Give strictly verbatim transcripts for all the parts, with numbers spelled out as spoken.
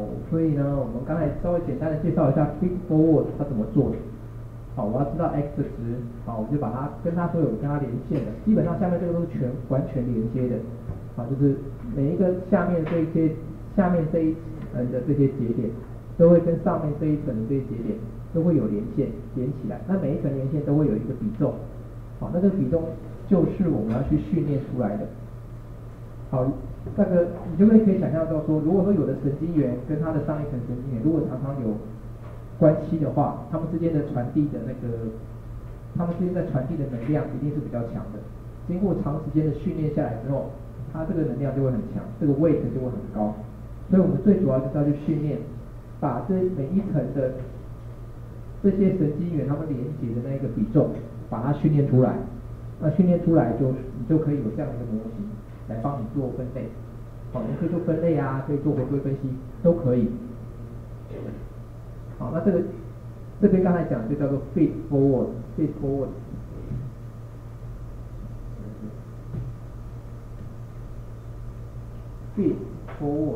所以呢，我们刚才稍微简单的介绍一下 feed forward 它怎么做的。好，我要知道 x 的值，好，我就把它跟它所有跟它连线的，基本上下面这个都是全完全连接的，好，就是每一个下面这一些下面这一层的这些节点，都会跟上面这一层的这些节点都会有连线连起来，那每一层连线都会有一个比重，好，那这个比重就是我们要去训练出来的。好，那个你就会可以想象到说，如果说有的神经元跟它的上一层神经元，如果常常有关系的话，它们之间的传递的那个，它们之间在传递的能量一定是比较强的。经过长时间的训练下来之后，它这个能量就会很强，这个 weight 就会很高。所以我们最主要就是要去训练，把这每一层的这些神经元它们连接的那个比重，把它训练出来。那训练出来就你就可以有这样的一个模型来帮你做分类。好，你可以做分类啊，可以做回归分析，都可以。好，那这个这边刚才讲就叫做 feed forward，feed forward，feed forward。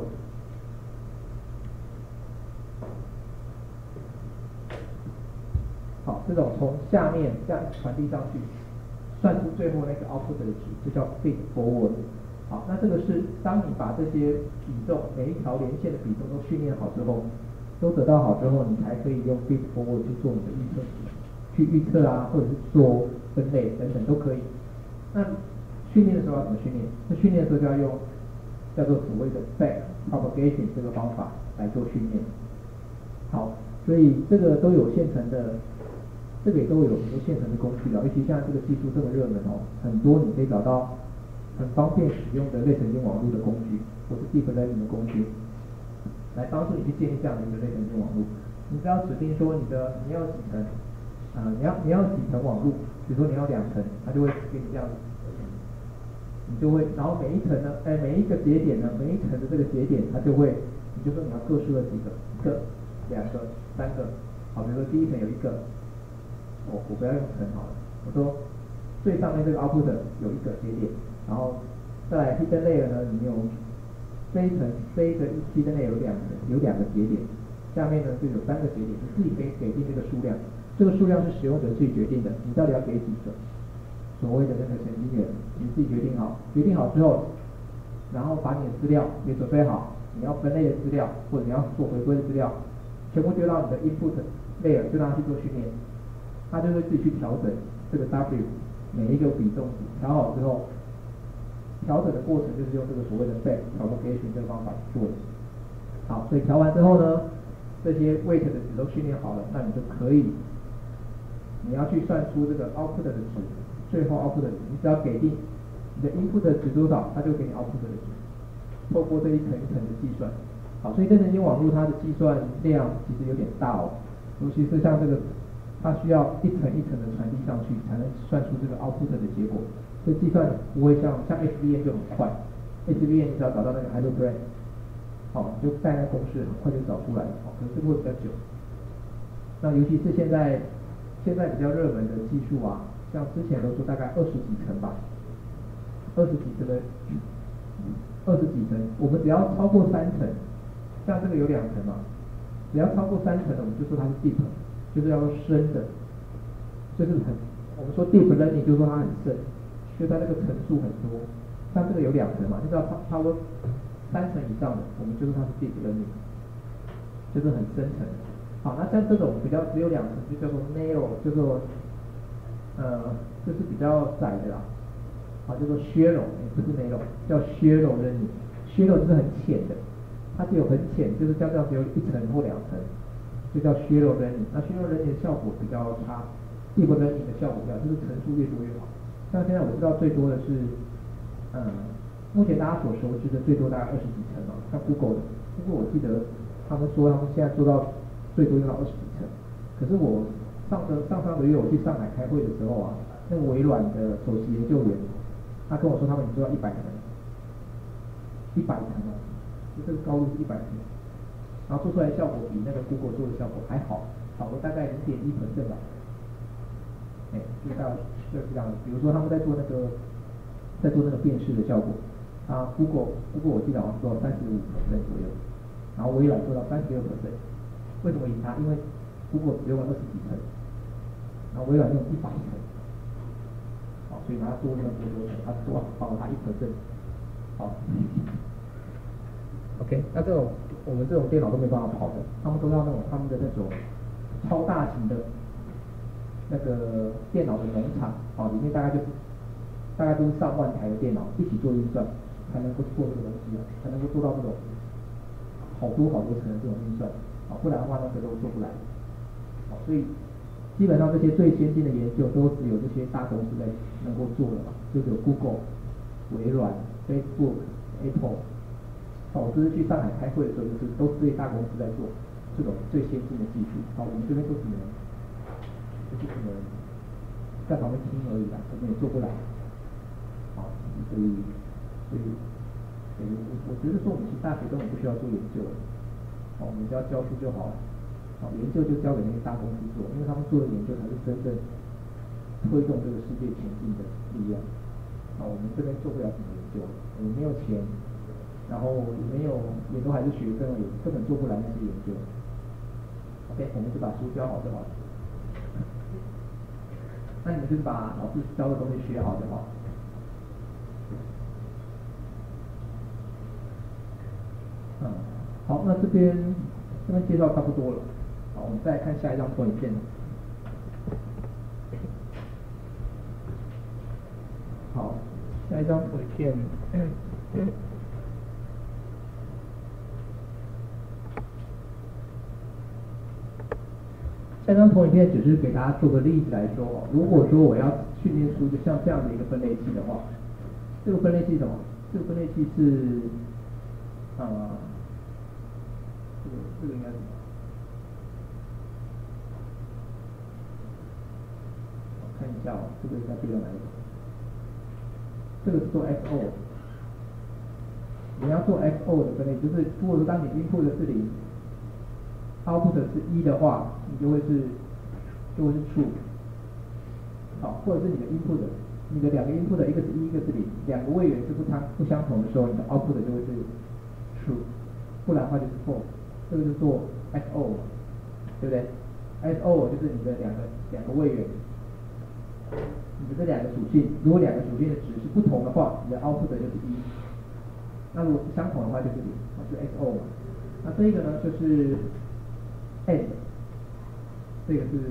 好，这种从下面这样传递上去，算出最后那个 output 的值，就叫 feed forward。好，那这个是当你把这些比重每一条连线的比重都训练好之后，都得到好之后，你才可以用 feed forward 去做你的预测，去预测啊，或者是做分类等等都可以。那训练的时候要怎么训练？那训练的时候就要用叫做所谓的 back propagation 这个方法来做训练。好，所以这个都有现成的，这个也都有很多现成的工具了，尤其像这个技术这么热门哦，很多你可以找到很方便使用的类神经网络的工具，或是 deep learning 的工具，来帮助你去建立这样的一个类神经网络。你只要指定说你的你要几层，啊、呃，你要你要几层网络，比如说你要两层，它就会给你这样子，你就会，然后每一层呢，哎，每一个节点呢，每一层的这个节点，它就会，你就说你要各数了几个，一个、两个、三个，好，比如说第一层有一个，我我不要用层好了，我说最上面这个 output 有一个节点。然后再来 hidden layer 呢，你有这一层这一个 hidden layer 有两个有两个节点，下面呢就有三个节点，你自己可以给定这个数量，这个数量是使用者自己决定的，你到底要给几个所谓的那个神经元，你自己决定好，决定好之后，然后把你的资料也准备好，你要分类的资料或者你要做回归的资料，全部丢到你的 input layer， 就让它去做训练，它就会自己去调整这个 W 每一个比重值，调好之后。调整的过程就是用这个所谓的 back propagation 这个方法去做的。好，所以调完之后呢，这些 weight 的值都训练好了，那你就可以，你要去算出这个 output 的值，最后 output 的值，你只要给定你的 input 的值多少，它就给你 output 的值。透过这一层一层的计算，好，所以类神经网络它的计算量其实有点大哦，尤其是像这个，它需要一层一层的传递上去，才能算出这个 output 的结果。所以计算不会像像 S V M 就很快 ，S V M 你只要找到那个 hydrogram， 好，你就带那公式很快就找出来了，好，可是这个会比较久。那尤其是现在现在比较热门的技术啊，像之前都说大概二十几层吧，二十几层的，二十几层，我们只要超过三层，像这个有两层嘛，只要超过三层的，我们就说它是 deep， 就是要深的，就是很，我们说 deep learning 就是说它很深。就它那个层数很多，像这个有两层嘛，就知道它差不多三层以上的，我们就说它是 deep learning， 就是很深层。好，那像这种比较只有两层，就叫做 narrow， 叫做呃，就是比较窄的啦，好，叫做 shallow， 不是 narrow， 叫 shallow learning，shallow 就是很浅的，它只有很浅，就是像这样只有一层或两层，就叫 shallow learning。那 shallow learning 的效果比较差 ，deep learning 的效果比较，就是层数越多越好。像现在我知道最多的是，嗯，目前大家所熟知的最多大概二十几层嘛，像 Google 的 ，Google 我记得他们说他们现在做到最多用到二十几层，可是我上个上上个月我去上海开会的时候啊，那个微软的首席研究员，他跟我说他们已经做到一百层，一百层哦，就这个高度是一百层，然后做出来的效果比那个 Google 做的效果还好，好了大概零点一 percent 吧。哎，就大概就是这样。比如说他们在做那个，在做那个辨识的效果，啊 ，Google Google 我记得好像做三十五 percent 左右， 然后微软做到三十六 percent， 为什么赢它？因为 Google 只用了二十几层，然后微软用一百层，好，所以它多那么多层，它多少了它一 percent， 好 ，OK， 那这种我们这种电脑都没办法跑的，他们都要那种他们的那种超大型的那个电脑的农场，啊，里面大概就是大概都是上万台的电脑一起做运算，才能够做这个东西啊，才能够做到这种好多好多层的这种运算，啊，不然的话那个都做不来。好，所以基本上这些最先进的研究都只有这些大公司在能够做的嘛，就只有 Google、微软、Facebook、Apple。好，我这次去上海开会的时候，就是都是这些大公司在做这种最先进的技术。好，我们这边都只能就是只能在旁边听而已啦，我们也做不来。好，所以所以所以我我觉得说我们其实大学根本不需要做研究了，好，我们只要教书就好了。好，研究就交给那些大公司做，因为他们做的研究才是真正推动这个世界前进的力量。好，我们这边做不了什么研究，我们没有钱，然后也没有，也都还是学生而已，根本做不来那些研究。OK， 我们就把书教好就好了。那你们就是把老师教的东西学好就好。嗯，好，那这边这边介绍差不多了。好，我们再来看下一张投影片。好，下一张投影片。嗯嗯下一张投影片只是给大家做个例子来说哦，如果说我要训练出就像这样的一个分类器的话，这个分类器是什么？这个分类器是呃，这个这个应该是什么？我看一下哦，这个应该对到哪一个？这个是做 X O， 你要做 X O 的分类，就是如果说当你 input 的是零 ，output 是一的话，你就会是就会是 true。好，或者是你的 input， 你的两个 input 一个是一，一个是零，两个位元是不相不相同的时候，你的 output 就会是 true， 不然的话就是 false。这个就做 X O， 对不对 ？X O 就是你的两个两个位元。你的这两个属性，如果两个属性的值是不同的话，你的 output 就是一。那如果是相同的话就是零，啊，就 X O 嘛。那这个呢就是 and， 这个是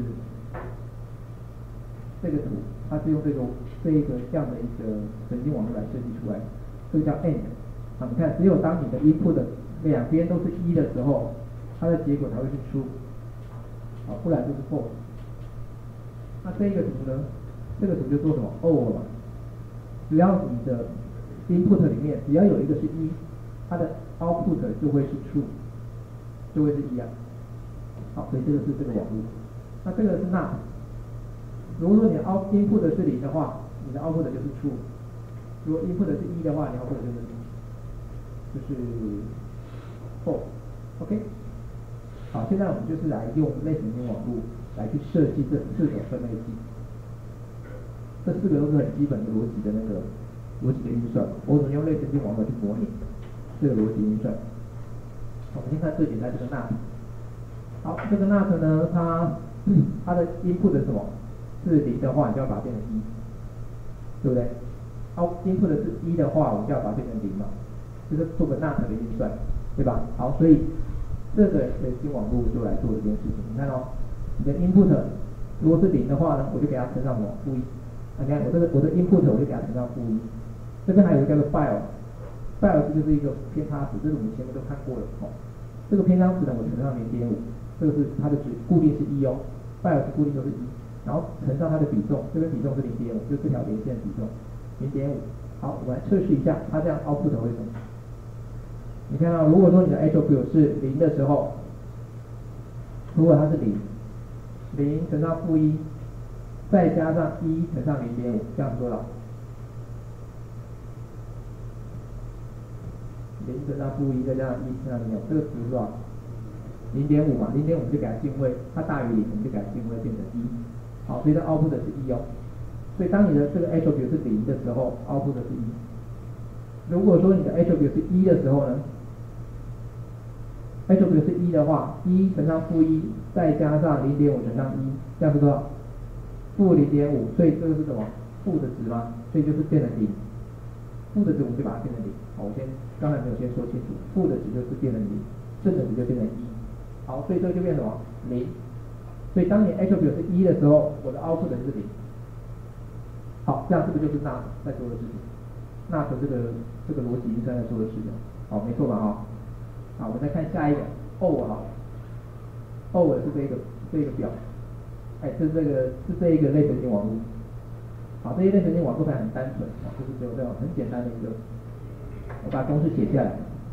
这个图，它是用这个这一个这样的一个神经网络来设计出来，这个叫 and。啊，你看，只有当你的 input 的两边都是一的时候，它的结果才会是 true， 啊，不然就是 false。那这个图呢？这个图就做什么 or 嘛，只要你的 input 里面只要有一个是一，它的 output 就会是 true， 就会是一啊。好，所以这个是这个网络。那这个是 not， 如果说你的 out input 是零的话，你的 output 就是 true； 如果 input 是一的话，你 output 就是就是 false。OK， 好，现在我们就是来用类神经网络来去设计这四种分类器。这四个都是很基本的逻辑的那个逻辑的运算，我只能用类神经网络去模拟这个逻辑运算。我们先看最简单这个 not。好，这个 not 呢，它它的 input 是什么？是零的话，你就要把它变成一，对不对？好 ，input 是一的话，我们就要把它变成零嘛，就是做个 not 的运算，对吧？好，所以这个神经网络就来做这件事情。你看哦，你的 input 如果是零的话呢，我就给它乘上什么？负一。你看我这个我的 input 我就给它乘上负一，这边还有一个叫做 bias，bias 就是一个偏差值，这是我们前面都看过了哦。这个偏差值呢，我乘上零点五，这个是它的值固定是一哦 ，bias 固定都是一，然后乘上它的比重，这边比重是零点五，就这条连线比重零点五。好，我们来测试一下，它这样 output 会什么？你看到、哦，如果说你的 attribute 是零的时候，如果它是零，零乘上负一。再加上一乘上零点五，这样是多少？零乘上负一，再加上一乘上零点五，这个值是多少？零点五嘛，零点五就给它进位，它大于零，我们就给它进位变成一。好，所以它 output 是一哦。所以当你的这个 attribute 是零的时候 ，output 是一。如果说你的 attribute 是一的时候呢， H O W 是一的话，一乘上负一，再加上零点五乘上一，这样是多少？负零点五，所以这个是什么？负的值吗？所以就是变成零。负的值我们就把它变成零。好，我先刚才没有先说清楚，负的值就是变成零，正的值就变成一。好，所以这个就变成什么？零。所以当你 H O W 是一的时候，我的 output 是零。好，这样是不是就是 N A T 在做的事情 ？N A T 这个这个逻辑运算在做的事情。好，没错吧？哈。好，我们再看下一个 O 好 ，O 是这个这个表，哎，是这个是这一个类神经网络。好，这些类神经网络还很单纯，啊，就是只有这种很简单的一个，我把公式写下来。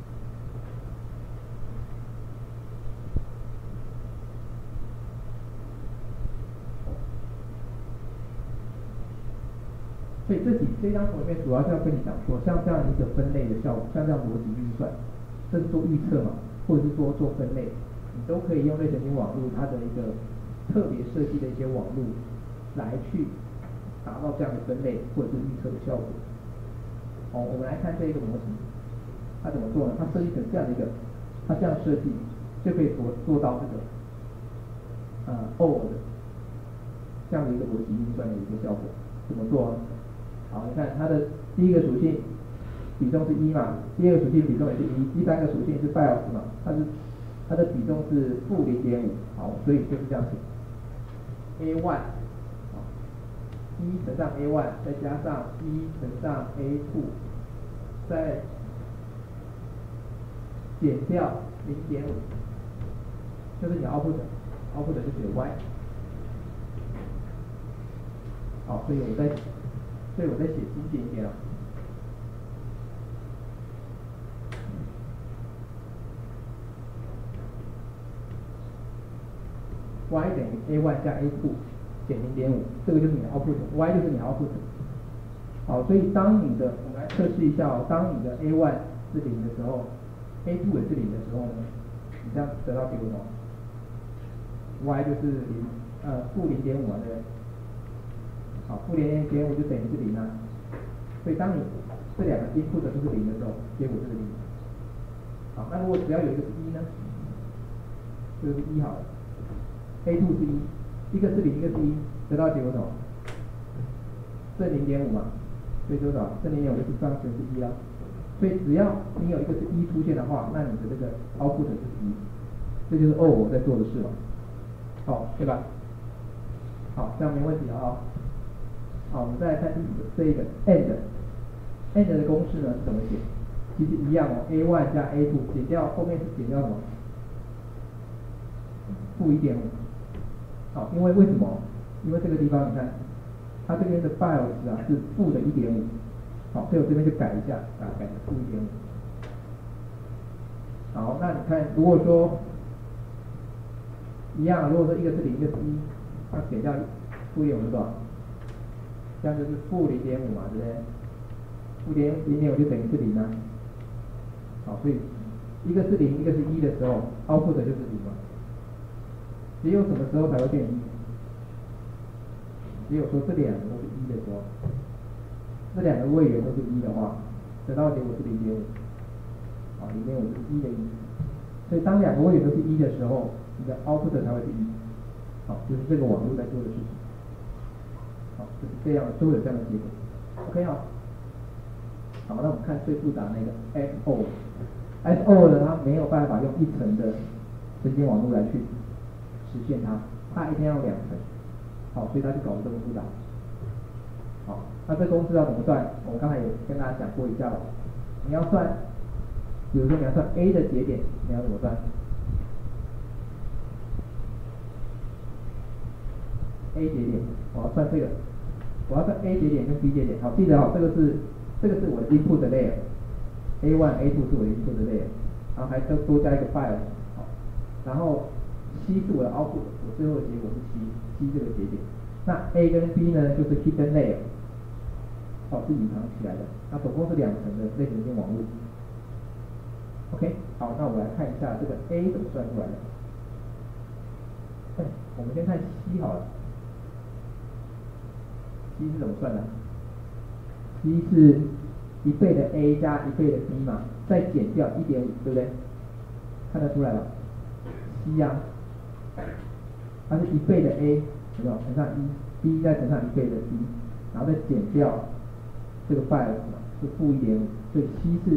所以这几这张图里面主要是要跟你讲说，像这样一个分类的效果，像这样逻辑运算，这是做预测嘛，或者是说做分类，你都可以用类神经网络它的一个特别设计的一些网络来去达到这样的分类或者是预测的效果。好，我们来看这一个模型，它怎么做呢？它设计成这样的一个，它这样设计就可以做做到这个呃 O 的这样的一个逻辑运算的一个效果。怎么做？好，你看它的第一个属性比重是一嘛，第二个属性比重也是一，第三个属性是 bias 嘛，它是它的比重是负零点五，好，所以就是这样写 A one。一乘上 A one 再加上一乘上 A two 再减掉零点五，就是你 output output 就写 Y。好，所以我再所以我再写精简一点啊。Y 等于 A one 加 A two。减零点五，这个就是你的 output，y 就是你的 output。好，所以当你的，我们来测试一下哦，当你的 A one 是零的时候 ，A two 也是零的时候呢，你这样得到结果什么 ？y 就是零，呃，负零点五嘛，对不对？好，负零点五就等于是零啊。所以当你这两个 input 都是零的时候，结果就是零。好，那如果只要有一个是一呢？这个是一好了 ，A two 是一。一个是零，一个是一，得到结果什么？正零点五嘛，所以多少？正零点五就是上全是一啦。所以只要你有一个是一出现的话，那你的这个 output 就是一，这就是 O 我在做的事嘛，好，对吧？好，这样没问题了啊。好，我们再来看第这一个 and，and 的公式呢是怎么写？其实一样哦 ，A one 加 A two 减掉后面是减掉什么？负一点五。好，因为为什么？因为这个地方你看，它这边的 bias 啊是负的一点五，好，所以我这边就改一下，啊，改成负一点五。好，那你看，如果说一样，如果说一个是零，一个是一，那减掉负一点五是多少？这样就是负零点五嘛，对不对？负零零点五就等于是零啊。好，所以一个是零，一个是一的时候 ，output 就是零嘛。只有什么时候才会变一？只有说这两个都是一的时候，这两个位元都是一的话，得到的结果是零点五，啊，零点五是一的意思。所以当两个位元都是一的时候，你的 output 才会是一，好，就是这个网络在做的事情。好，就是这样，都有这样的结果。OK 好，好，那我们看最复杂那个 S O，S O 呢，它没有办法用一层的神经网络来去实现它，它一定要两层，好，所以它就搞得这么复杂。好，那这公式要怎么算？我们刚才有跟大家讲过一下了。你要算，比如说你要算 A 的节点，你要怎么算 ？A 节点，我要算这个，我要算 A 节点跟 B 节点。好，记得好，这个是这个是我的 input 的 layer，A one A two 是我的 input 的 layer， 然后还多多加一个 bias， 好，然后 C 是我的 output， 我最后的结果是 C，C 这个节点。那 A 跟 B 呢，就是 hidden layer， 好，是隐藏起来的。那总共是两层的类神经网络。OK， 好，那我们来看一下这个 A 怎么算出来的。哎，我们先看 C 好了。C 是怎么算的 ？C 是一倍的 A 加一倍的 B 嘛，再减掉一点五，对不对？ 看得出来了 ，C 呀、啊，它是一倍的 A， 有没有乘上一 ，B 再乘上一倍的 C， 然后再减掉这个 five 是负一点五，所以 C 是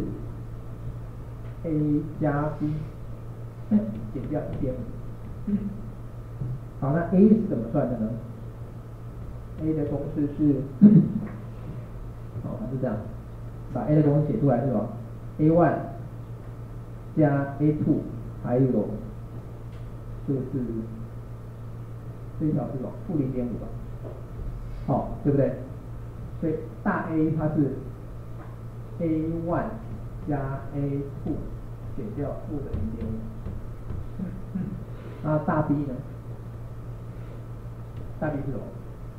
A 加 B， 减掉一点五。好，那 A 是怎么算的呢 ？A 的公式是，好，它是这样，把 A 的公式写出来是什么 ？A one 加 A two 还有这个是这一条是什么？负零点五吧，好，对不对？所以大 A 它是 A one 加 A two 减掉负的零点五，那大 B 呢？大 B 是什么？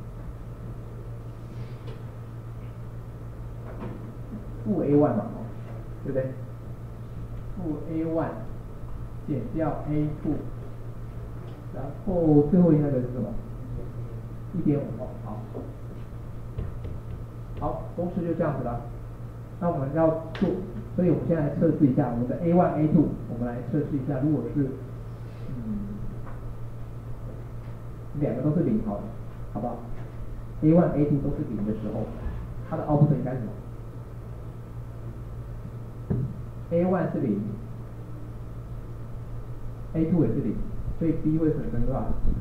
负 A one 嘛，对不对？负 A one 减掉 A two， 然后最后那个是什么？一点五哦，好，好，公式就这样子了。那我们要做，所以我们现在来测试一下我们的 A one A two， 我们来测试一下，如果是嗯两个都是零好了，好不好 ？A one A two 都是零的时候，它的 output 应该是什么 ？A one 是零 ，A two 也是零，所以 B 会产生多少？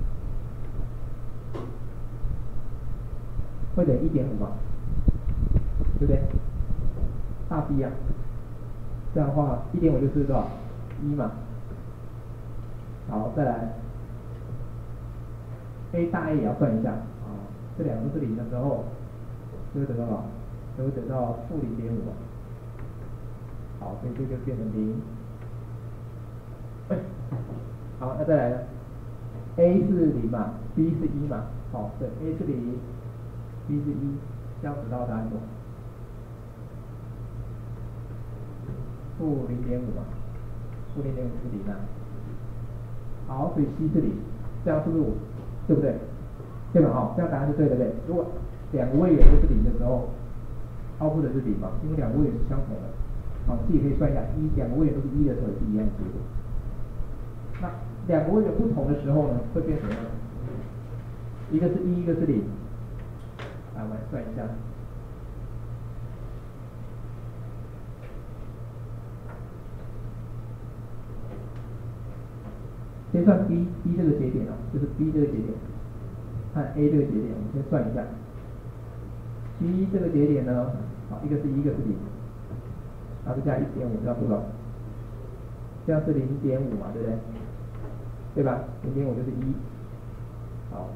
会等于一点五嘛，对不对？大 B 啊，这样的话一点五就是多少？一嘛。好，再来 A 大 A 也要算一下啊，这两个都是零的时候，就会得到多少？就会得到负零点五嘛。好，所以这就变成零。好，那再来呢 ？A 是零嘛 ，B 是一嘛。好，对 ，A 是零 ，B 是一，这样得到答案多少？负零点五嘛，负零点五是零啊。好，所以 C 是零，这样是不是我，对不对？对吧？好，这样答案是对的，对不对？如果两个位元都是零的时候 ，output 是零嘛，因为两个位元是相同的。好，自己可以算一下，一两个位元都是一的时候也是一样的结果。那两个位元不同的时候呢，会变什么样？一个是一，一个是零。来，我们来算一下。先算 B，B 这个节点啊，就是 B 这个节点，和 A 这个节点，我们先算一下。B 这个节点呢，好，一个是一，一个是零，然后再加一点五，这样多少？这样是零点五嘛，对不对？对吧？零点五就是一。好，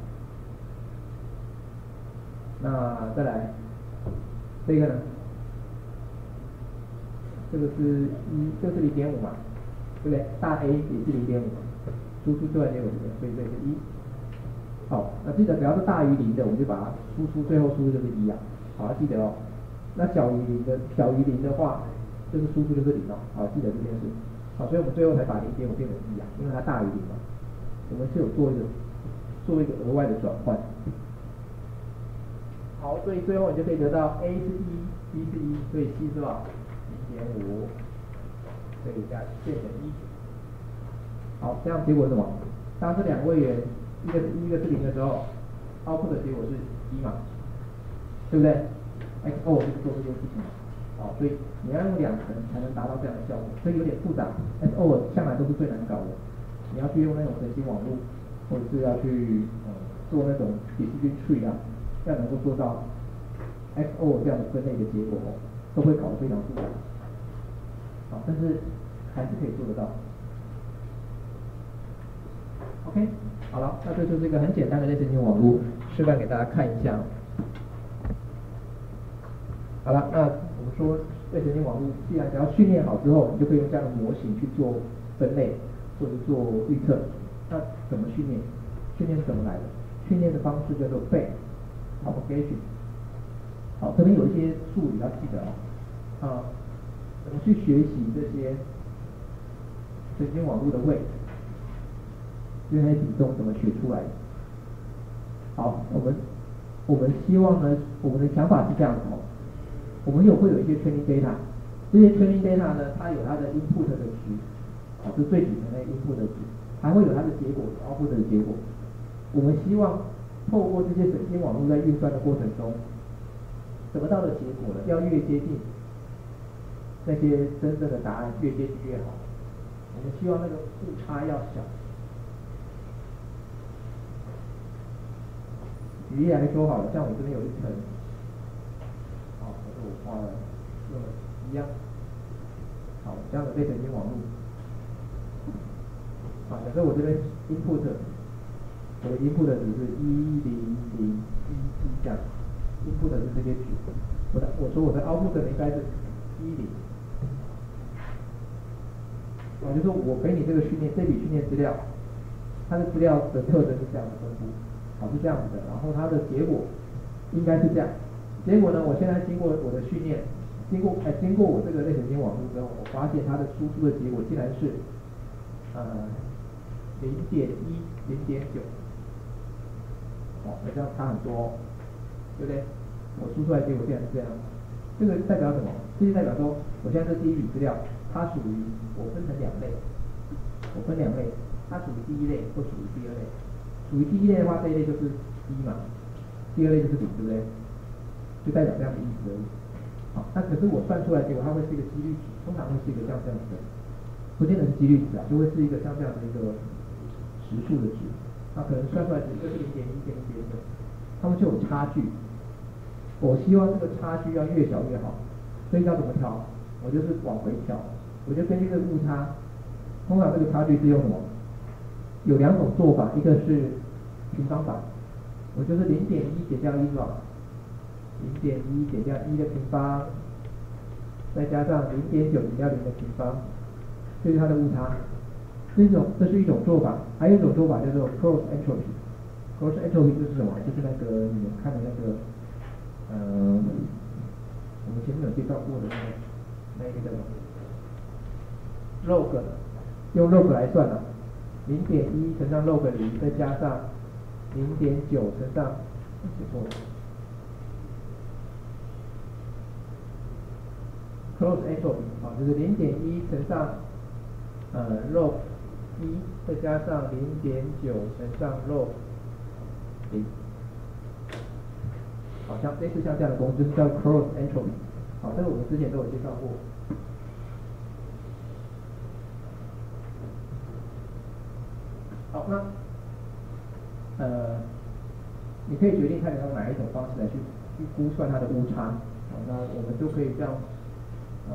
那再来这个呢？这个是一，这个是零点五嘛，对不对？大 A 也是零点五嘛。输出最后结果是零，所以这是一。好，那记得只要是大于零的，我们就把它输出，最后输出就是一啊。好，记得哦。那小于零的，小于零的话，就是输出就是零哦。好，记得这件事。好，所以我们最后才把零点五变成一啊，因为它大于零嘛。我们是有做一个做一个额外的转换。好，所以最后你就可以得到 A 是一 ，B 是一，所以 C 是多少？零点五，所以加变成一。好，这样结果是什么？当这两个位元一个是一，一个是零的时候 ，output 的结果是一嘛，对不对 ？X O 就是做这件事情嘛。好，所以你要用两层才能达到这样的效果，所以有点复杂。X O 向来都是最难搞的，你要去用那种神经网络，或者是要去呃做那种 decision tree 啊，要能够做到 X O 这样的分类的结果哦，都会搞得非常复杂。好，但是还是可以做得到。OK， 好了，那这就是一个很简单的类神经网络示范给大家看一下。好了，那我们说类神经网络，既然只要训练好之后，你就可以用这样的模型去做分类或者做预测。那怎么训练？训练是怎么来的？训练的方式叫做 Bayes propagation。好，这边有一些术语要记得哦。啊，怎么去学习这些神经网络的位？因为那些比重怎么学出来的？好，我们我们希望呢，我们的想法是这样子哦。我们有会有一些 training data， 这些 training data 呢，它有它的 input 的值， 好，这是最底层的 input 的值，还会有它的结果 output 的结果。我们希望透过这些神经网络在运算的过程中，得到的结果呢，要越接近那些真正的答案，越接近越好。我们希望那个误差要小。举例来说好了，像我这边有一层，好，可是我画了用了一样，好，这样的类神经网络，好，假设我这边 input， 我的 input 值是一零零一一这样 ，input 是这些值，我的我说我的 output 应该是一零。啊，就是说我给你这个训练，这笔训练资料，它的资料的特征是这样的分布，好，是这样子的，然后它的结果应该是这样。结果呢，我现在经过我的训练，经过哎经过我这个类神经网络之后，我发现它的输出的结果竟然是呃零点一、零点九，哦，那这样差很多哦，对不对？我输出来的结果竟然是这样，这个代表什么？这就代表说，我现在这第一笔资料，它属于我分成两类，我分两类，它属于第一类或属于第二类。属于第一类的话，这一类就是一嘛，第二类就是零，对不对？就代表这样的意思而已。好，那可是我算出来结果，它会是一个几率值，通常会是一个像这样子的，不见得是几率值啊，就会是一个像这样的一个实数的值。那可能算出来只就是零点一跟零点九，它们就有差距。我希望这个差距要越小越好，所以要怎么调？我就是往回调，我就根据这个误差，通常这个差距是用什么？有两种做法，一个是平方法，我就是零点一减掉一是吧？零点一减掉一的平方，再加上零点九减掉零的平方，这是它的误差。这种这是一种做法，还有一种做法叫做 cross entropy。cross entropy 就是什么？就是那个你们看的那个。呃，我们前面有介绍过的那个那个叫什么 log， 用 log 来算了，零点一乘上 log 零，再加上零点九乘上，写错了 ，close entropy 啊，就是零点一乘上呃 log 一，再加上零点九乘上 log 零。好像类似像这样的公式，就是叫 cross entropy。好，这个我们之前都有介绍过。好，那呃，你可以决定看你用哪一种方式来去去估算它的误差。好，那我们就可以这样呃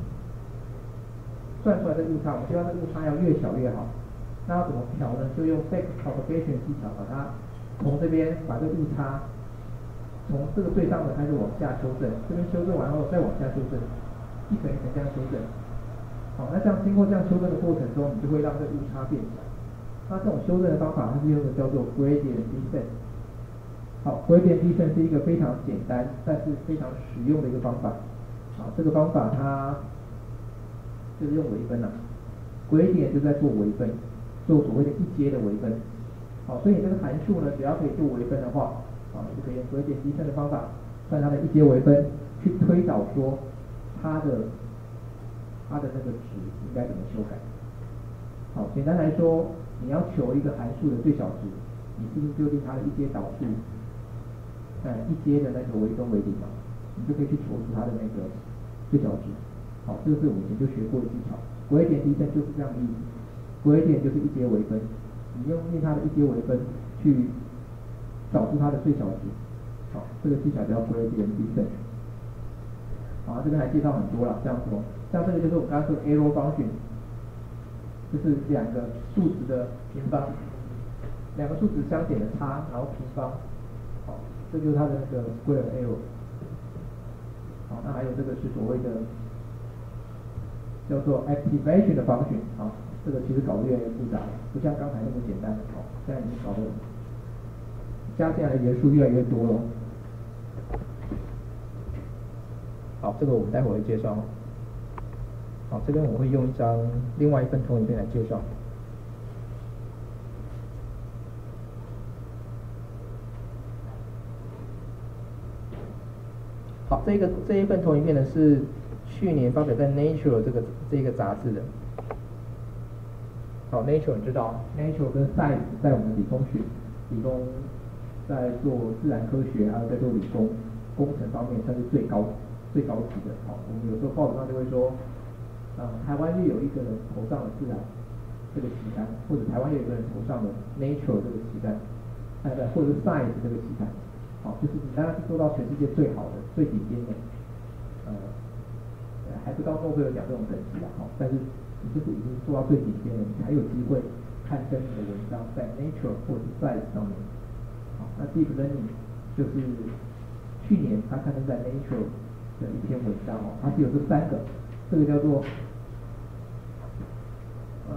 算出来的误差，我们希望这个误差要越小越好。那要怎么调呢？就用 back propagation 技巧，把它从这边把这个误差。从这个最上的开始往下修正，这边修正完后再往下修正，一层一层这样修正。好，那这样经过这样修正的过程中，你就会让这个误差变小。那这种修正的方法，它是用的叫做 gradient descent。好 ，gradient descent 是一个非常简单但是非常实用的一个方法。好，这个方法它就是用微分啊 ，gradient 就在做微分，做所谓的一阶的微分。好，所以你这个函数呢，只要可以做微分的话。啊，就可以用gradient descent的方法算它的一阶微分，去推导说它的它的那个值应该怎么修改。好，简单来说，你要求一个函数的最小值，你是不是就定它的一阶导数，呃一阶的那个微分为零嘛？你就可以去求出它的那个最小值。好，这个是我们以前就学过的技巧。gradient descent就是这样的意思。gradient就是一阶微分，你用定它的一阶微分去。找出它的最小值，好，这个技巧叫 gradient descent。好，这边还介绍很多了，这样说，像这个就是我刚刚说的 arrow function， 就是两个数值的平方，两个数值相减的差，然后平方，好，这就是它的那个 square arrow。好，那还有这个是所谓的叫做 activation 的 function， 好，这个其实搞得越来越复杂了，不像刚才那么简单，好，现在已经搞得。加进来的元素越来越多了。好，这个我们待会会介绍。好，这边我会用一张另外一份投影片来介绍。好，这个这一份投影片呢是去年发表在 Nature 这个这个杂志的。 好 ，Nature 你知道 ，Nature 跟 Science 在我们理工学、理工在做自然科学，还有在做理工工程方面算是最高最高级的。好，我们有时候报纸上就会说，呃，台湾又有一个人头上的自然这个期刊，或者台湾又有一个人头上的 Nature 这个期刊，哎对，或者是 Science 这个期刊。好，就是你当然是做到全世界最好的、最顶尖的，呃，还不到诺贝尔奖这种等级啦，好，但是你就是已经做到最顶尖了，你才有机会刊登你的文章在 Nature 或者是 Science 上面。好，那 Deep Learning 就是去年他刊登在 Nature 的一篇文章哦，它是有这三个，这个叫做呃，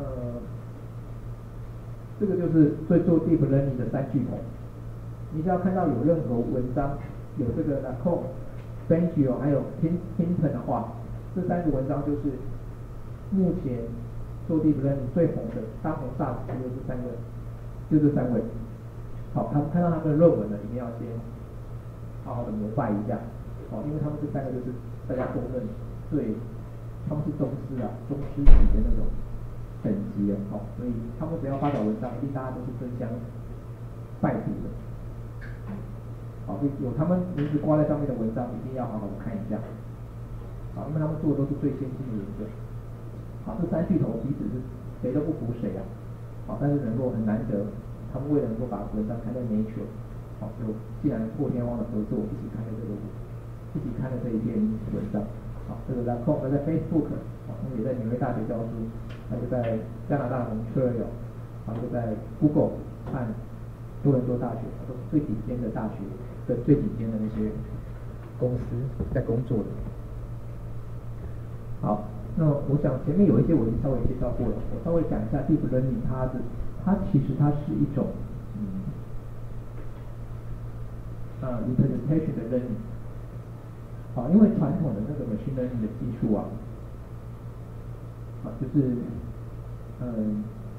这个就是最做 Deep Learning 的三巨头。你只要看到有任何文章有这个 Lacombe、Fangio 还有 Hinton 的话，这三个文章就是目前做 Deep Learning 最红的当红炸子就这三个，就这三位。好，他们看到他们的论文呢，一定要先好好的膜拜一下，好，因为他们这三个就是大家公认最，他们是宗师啊，宗师级的那种等级的，好，所以他们只要发表文章，一定大家都是争相拜读的。好，所以有他们名字挂在上面的文章，一定要好好的看一下。好，因为他们做的都是最先进的研究。好，这三巨头彼此是谁都不服谁啊。好，但是能够很难得，他们为了能够把文章刊在 Nature， 好，就既然破天荒的合作，一起刊了这个，一起刊了这一篇文章。好，这个 Lacombe 在 Facebook， 好，他们也在纽约大学教书，还有在加拿大的蒙特利尔，还有在 Google 和多伦多大学，都是最顶尖的大学跟最顶尖的那些公司在工作的。好，那我想前面有一些我已经稍微介绍过了，我稍微讲一下 Deep Learning 它的，它其实它是一种嗯呃 representation 的 learning。好，因为传统的那个 machine learning 的技术啊，啊就是嗯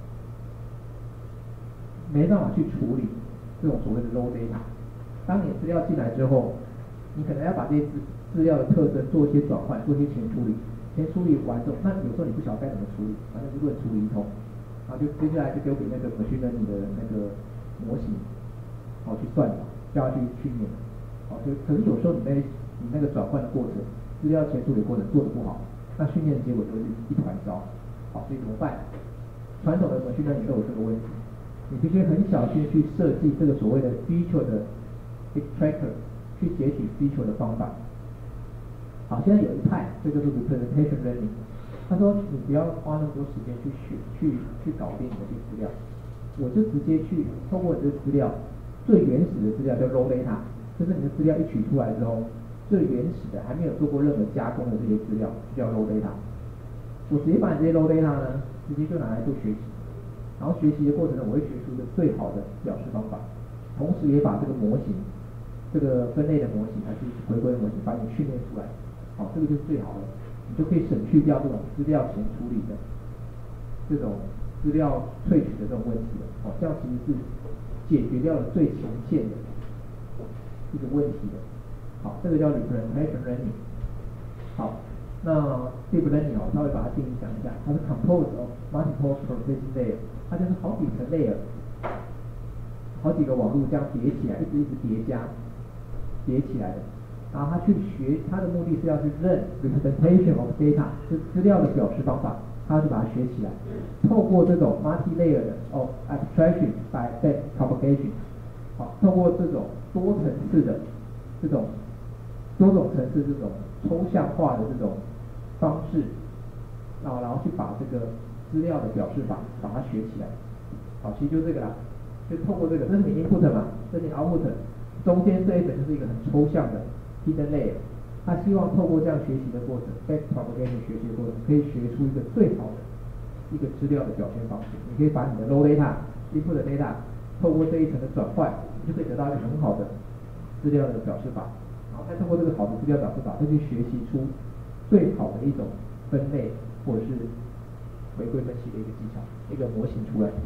没办法去处理这种所谓的 raw data。当你资料进来之后，你可能要把这些资资料的特征做一些转换，做一些前处理。先处理完之后，那有时候你不晓得该怎么处理，反正就论处理一通，然后就接下来就丢给那个 machine learning 的那个模型，好去算，叫它去训练。好，就可是有时候你那你那个转换的过程，资料前处理过程做得不好，那训练的结果就是一团糟。好，所以怎么办？传统的 machine learning 都有这个问题，你必须很小心去设计这个所谓的 feature 的 extractor， 去截取 feature 的方法。好，现在有一派，这就是 representation learning。他说你不要花那么多时间去学、去去搞定你的这资料，我就直接去透过你的资料，最原始的资料叫 raw data， 就是你的资料一取出来之后，最原始的还没有做过任何加工的这些资料，就叫 raw data。我直接把你这些 raw data 呢，直接就拿来做学习，然后学习的过程呢，我会学出一个最好的表示方法，同时也把这个模型，这个分类的模型还是回归的模型，把你训练出来。好，这个就是最好的，你就可以省去掉这种资料前处理的这种资料萃取的这种问题了。好，这样其实是解决掉了最前线的一个问题的。好，这个叫 representation learning。好，那 deep learning 哦，稍微把它定义讲一下，它是 composed of multiple processing layer， 它就是好几层 layer， 好几个网络这样叠起来，一直一直叠加叠起来的。然后他去学，他的目的是要去认 representation of data， 是资料的表示方法，他要去把它学起来。透过这种 multi-layer 的 of abstraction by back propagation， 好，透过这种多层次的这种多种层次这种抽象化的这种方式，然后然后去把这个资料的表示法把它学起来。好，其实就这个啦，就透过这个，这是你 input 嘛，这是你 output， 中间这一层就是一个很抽象的hidden layer， 他希望透过这样学习的过程 back propagation 学习的过程，可以学出一个最好的一个资料的表现方式。你可以把你的 raw data input 的 data 透过这一层的转换，你就可以得到一个很好的资料的表示法，然后再透过这个好的资料表示法，再去学习出最好的一种分类或者是回归分析的一个技巧，一个模型出来。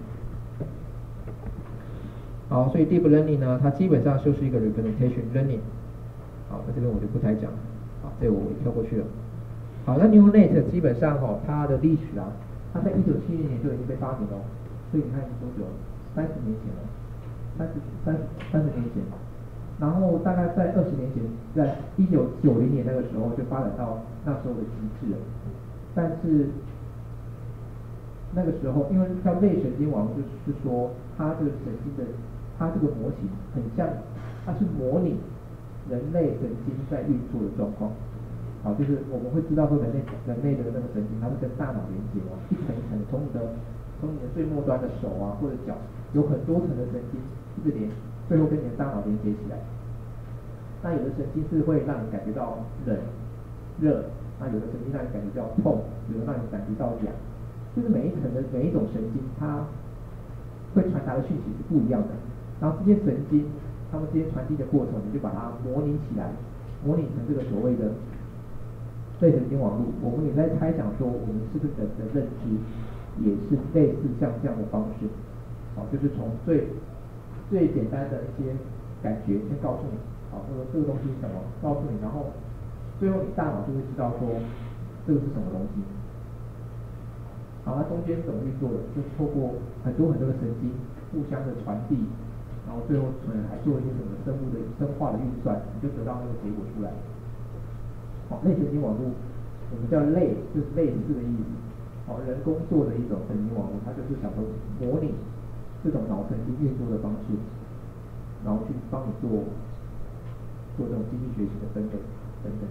好，所以 deep learning 呢，它基本上就是一个 representation learning。好，那这边我就不太讲，好，这个我跳过去了。好，那 neural net 基本上哈、哦，它的历史啊， 它在一九七零年就已经被发明了，所以你看多久？三十年前了，三十三三十年前。然后大概在二十年前，在一九九零年那个时候就发展到那时候的极致了。但是那个时候，因为叫类神经网络，就是说它这个神经的，它这个模型很像，它是模拟人类神经在运作的状况。好，就是我们会知道说人类人类的那个神经，它是跟大脑连接哦，一层一层从你的从你的最末端的手啊或者脚，有很多层的神经一直连，最后跟你的大脑连接起来。那有的神经是会让你感觉到冷、热，那有的神经让你感觉到痛，有的让你感觉到痒，就是每一层的每一种神经，它会传达的讯息是不一样的。然后这些神经，它们之间传递的过程，我们就把它模拟起来，模拟成这个所谓的类神经网络。我们也在猜想说，我们是不是人的认知也是类似像这样的方式，好，就是从最最简单的一些感觉先告诉你，好，这个这个东西是什么，告诉你，然后最后你大脑就会知道说这个是什么东西。好，它中间怎么运作的？就是透过很多很多的神经互相的传递，然后最后可能还做一些什么生物的生化的运算，你就得到那个结果出来。好，类神经网络，我们叫类，就是类似的意思。好，人工做的一种神经网络，它就是想说模拟这种脑神经运作的方式，然后去帮你做做这种机器学习的分类等等。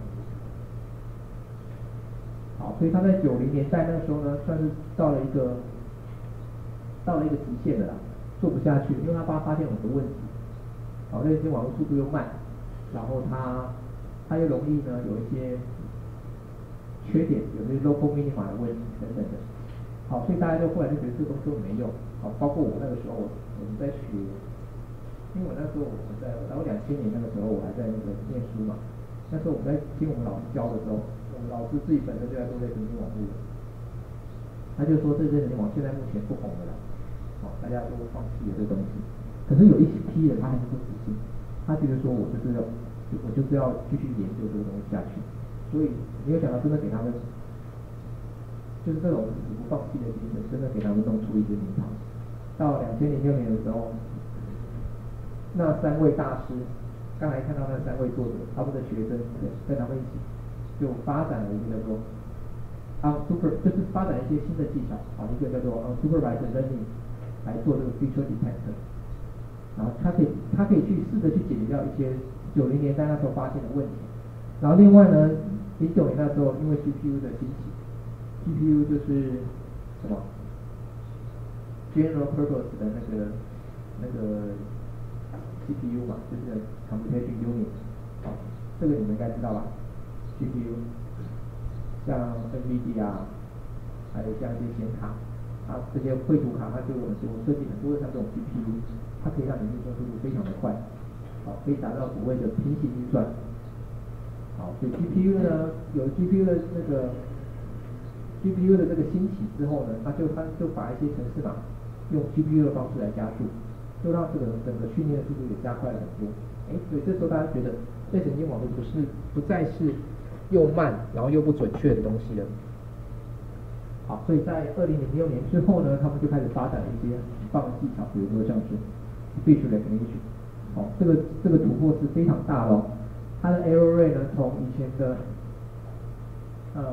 好，所以它在九零年代那个时候呢，算是到了一个到了一个极限了啦，做不下去，因为它发发现很多问题。好，类神经网络速度又慢，然后它它又容易呢有一些缺点，有些 local minima 的问题等等的。好，所以大家就后来就觉得这个东西没用。好，包括我那个时候我们在学，因为我那时候我们在，然后两千年那个时候我还在那个念书嘛，那时候我们在听我们老师教的时候，我们老师自己本身就在做类神经网络的，他就说这类神经网现在目前不红的啦，好，大家都放弃了这个东西。可是有一批人他还是不死心，他觉得说我就是要我就是要继续研究这个东西下去，所以没有想到真的给他们，就是这种死不放弃的精神，真的给他们弄出一支名堂。到两千零六年的时候，那三位大师，刚才看到那三位作者，他们的学生跟他们一起，就发展了一个叫做 unsuper， 就是发展一些新的技巧啊，一个叫做 unsupervised learning 来做这个 feature detector。然后它可以，它可以去试着去解决掉一些九零年代那时候发现的问题。然后另外呢，零九年那时候因为 G P U 的兴起 ，G P U 就是什么 General Purpose 的那个那个 C P U 嘛，就是 Computation Unit。好，这个你们应该知道吧 ？G P U， 像 N V D 啊，还有像一些显卡，它这些绘图卡它就有很多设计很多的像这种 G P U。它可以让你运算速度非常的快，好，可以达到所谓的平行运算。好，所以 G P U 呢，有 G P U 的那个 G P U 的这个兴起之后呢，它就它就把一些程式码用 G P U 的方式来加速，就让这个整个训练的速度也加快了很多。哎，所以这时候大家觉得类神经网络不是不再是又慢然后又不准确的东西了。好，所以在二零零六年之后呢，他们就开始发展了一些很棒的技巧，比如说像是speech recognition， 好，这个这个突破是非常大的哦。它的 error rate 呢，从以前的，呃，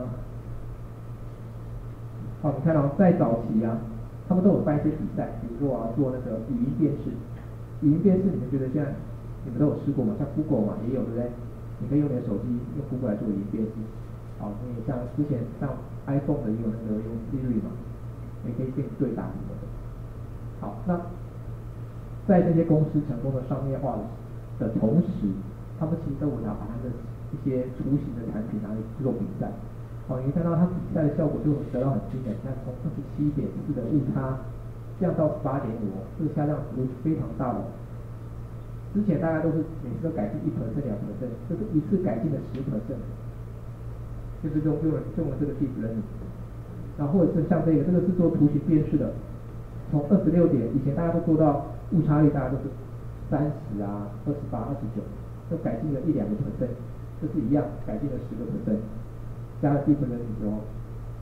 好，你看到、哦、在早期啊，他们都有办一些比赛，比如说啊做那个语音辨识，语音辨识你们觉得现在你们都有试过吗？像 Google 嘛也有，对不对？你可以用你的手机用 Google 来做语音辨识。好，你像之前像 iPhone 的也有那个用 Siri 嘛，也可以跟你对答什么的。好，那在这些公司成功的商业化的同时，他们其实都有拿把他的一些雏形的产品拿来做比赛。好，你看到他比赛的效果就得到很惊人，像从二十七点四的误差降到十八点五，这个下降幅度是非常大的。之前大家都是每次都改进一 percent 两 percent， 就是一次改进了十 percent， 就是用用了用了这个 deep learning。然后或者是像这个，这个是做图形辨识的，从二十六点，以前大家都做到误差率大家都是三十啊、二十八、二十九，就改进了一两个 percent， 这是一样，改进了十个 percent， 加了 deep learning 之后，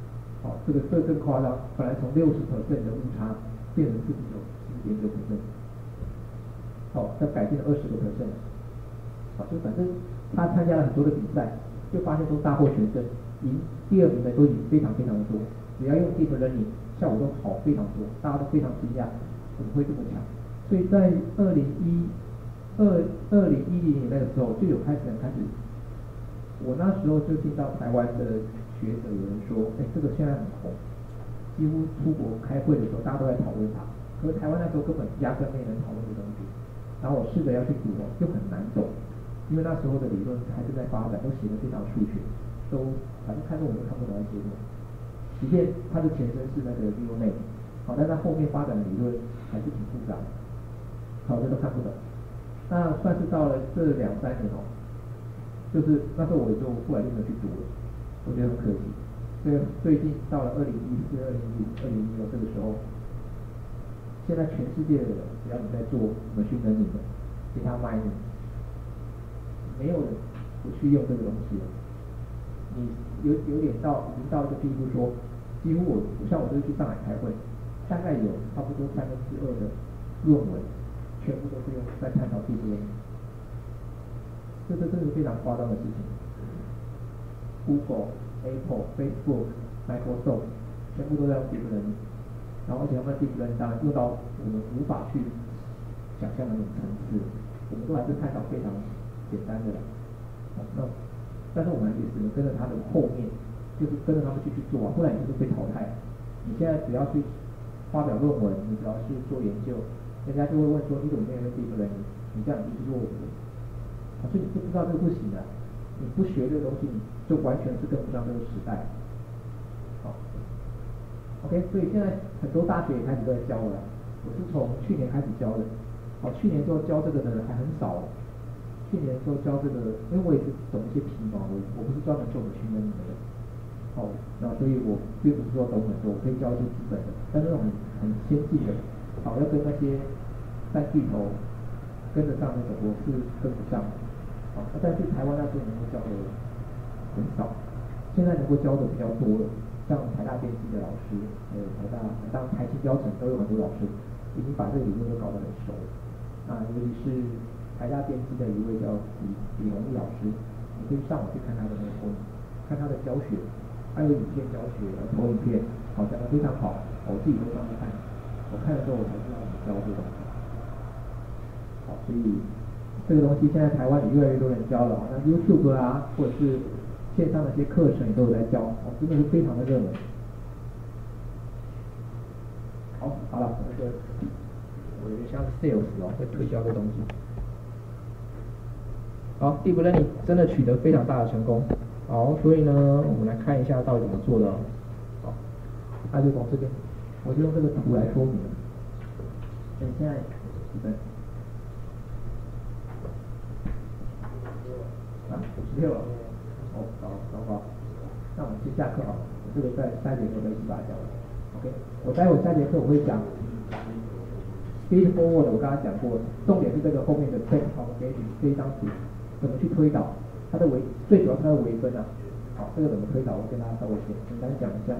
好，这个这更夸张，本来从六十 percent 的误差变成四十九十点九 percent， 好，它改进了二十个 percent， 好，就反正他参加了很多的比赛，就发现都大获全胜，赢第二名的都赢非常非常的多，只要用 deep learning 效果都好非常多，大家都非常惊讶，怎么会这么强？所以在二零一二二零一零年那个时候就有开始人开始，我那时候就听到台湾的学者有人说，哎，这个现在很红，几乎出国开会的时候大家都在讨论它，可是台湾那时候根本压根没人讨论这东西，然后我试着要去读哦，就很难懂，因为那时候的理论还是在发展，都写得非常数学，都反正看论文都看不懂那些东西，即便它的前身是那个 neural net， 好，但它后面发展的理论还是挺复杂的，好，这都看不懂。那算是到了这两三年哦，就是那时候我就后来就没有去读了，我觉得很可惜。所以最近到了二零一四、二零一五、二零一六这个时候，现在全世界的人只要你在做 machine learning 的 data mining， 没有人不去用这个东西了。你有有点到已经到一个地步说，几乎我像我这次去上海开会，大概有差不多三分之二的论文，全部都是用在探讨 deep learning， 这这这是非常夸张的事情。Google、Apple、Facebook、Microsoft 全部都在用 deep learning， 然后而且他们 deep learning 当然用到我们无法去想象的那种层次，我们都还是探讨非常简单的啦。那但是我们也只能跟着他的后面，就是跟着他们继续做啊，不然你就是被淘汰。你现在只要去发表论文，你只要去做研究，人家就会问说你怎么没有用 deep learning？ 你这样就是弱伍，可是你不知道这个不行的，你不学这个东西，你就完全是跟不上这个时代。好 ，OK， 所以现在很多大学也开始都在教了，我是从去年开始教的。好，去年时候教这个的人还很少。去年时候教这个，因为我也是懂一些皮毛，我我不是专门做machine learning的人。好，那所以我并不是说懂很多，我可以教一些基本的，但是那种很很先进的，好，要跟那些三巨头跟得上那种，我是跟不上。好，但是台湾那时候能够教的很少，现在能够教的比较多了，像台大电机的老师，还有台大、当台清标准都有很多老师已经把这个理论都搞得很熟。那尤其是台大电机的一位叫李李宏毅老师，你可以上网去看他的那个播，看他的教学，还有影片教学、投影片，好讲得非常好，我自己都上去看，我看了之后我才知道怎么教这个东西。好，所以这个东西现在台湾也越来越多人教了，那 YouTube 啊，或者是线上的一些课程也都有在教，哦，真的是非常的热门。好，好了，那个我有点像是 sales 哦，在推销这个东西。好 ，deep learning 真的取得非常大的成功。好，所以呢，我们来看一下到底怎么做的哦。好，那就从这边，我就用这个图来说明。等现在几分？啊，五十六了。哦，糟糟糕。那我们先下课好了，我这个在下节课再一起把它讲完。OK， 我待会下节课我会讲 feed forward， 我刚刚讲过，重点是这个后面的 back propagation 这一张图。怎么去推导它的微，最主要是它的微分啊。好，这个怎么推导？我跟大家稍微简简单讲一下。